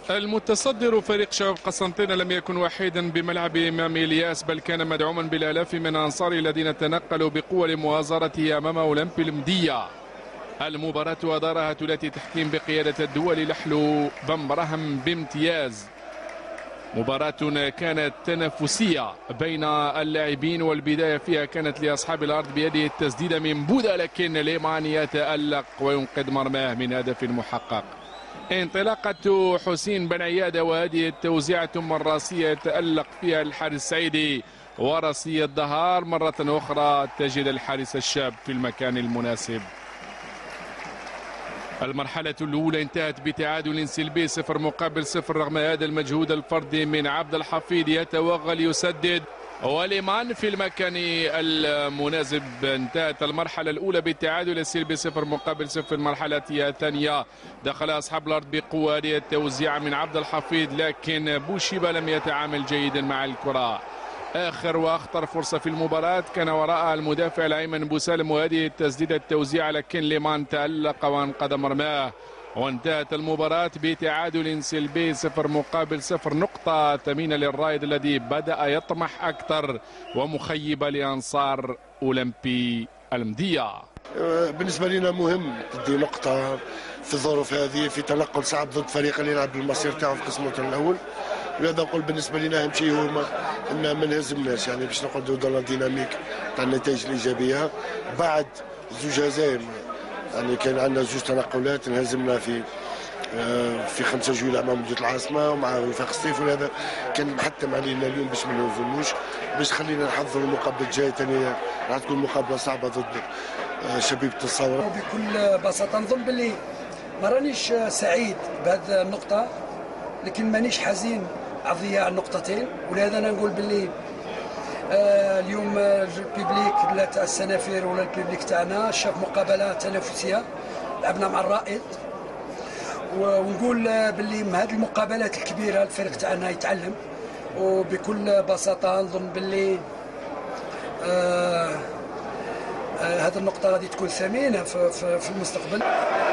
المتصدر فريق شباب قسنطينة لم يكن وحيدا بملعب إمام إلياس، بل كان مدعوما بالآلاف من أنصار الذين تنقلوا بقوة لمؤازرته أمام أولمبي المدية. المباراة أدارها ثلاثي تحكيم بقيادة الدولي لحلو بمبرهم بامتياز. مباراة كانت تنافسية بين اللاعبين، والبداية فيها كانت لأصحاب الأرض بيده التسديدة من بودا، لكن ليمان يتألق وينقذ مرماه من هدف محقق. انطلاقة حسين بن عيادة، وهذه التوزيعة ثم الراسية يتألق فيها الحارس السعيدي، وراسية الدهار مرة أخرى تجد الحارس الشاب في المكان المناسب. المرحلة الأولى انتهت بتعادل سلبي 0-0 رغم هذا المجهود الفردي من عبد الحفيظ، يتوغل يسدد وليمان في المكان المناسب. انتهت المرحلة الأولى بالتعادل السلبي 0-0. المرحلة الثانية دخل أصحاب الأرض بقوة، هذه التوزيع من عبد الحفيظ، لكن بوشيبا لم يتعامل جيدا مع الكرة. آخر وأخطر فرصة في المباراة كان وراءها المدافع الأيمن بوسالم، وهذه التسديدة التوزيع، لكن ليمان تألق وانقذ مرماه. وانتهت المباراة بتعادل سلبي 0-0. نقطة ثمينة للرائد الذي بدأ يطمح أكثر، ومخيبة لأنصار أولمبي المدية. بالنسبة لنا مهم تدي نقطة في الظروف هذه، في تنقل صعب ضد فريق اللي يلعب بالمصير تاعو في قسمه الأول. لهذا نقول بالنسبة لنا أهم شيء هو أن ما نهزمناش، يعني باش نقعدوا ضل ديناميك تاع النتائج الإيجابية. بعد زوج هزايم، يعني كان عندنا زوج تنقلات، انهزمنا في 5 جويلية مع مدينة العاصمة ومع وفاق سطيف، ولهذا كان محتم علينا اليوم باش ما نهزموش، باش خلينا نحضروا المقابلة الجاية ثانية. راح تكون مقابلة صعبة ضد شبيبة الثورة. وبكل بساطة نظن باللي ما رانيش سعيد بهذه النقطة، لكن مانيش حزين على ضياع النقطتين. ولهذا انا نقول باللي اليوم البيبليك لا تاع السنافير ولا البيبليك تاعنا شاف مقابله تنافسيه، لعبنا مع الرائد، ونقول باللي من هذه المقابلات الكبيره الفريق تاعنا يتعلم. وبكل بساطه نظن باللي هذه النقطه غادي تكون ثمينه في المستقبل.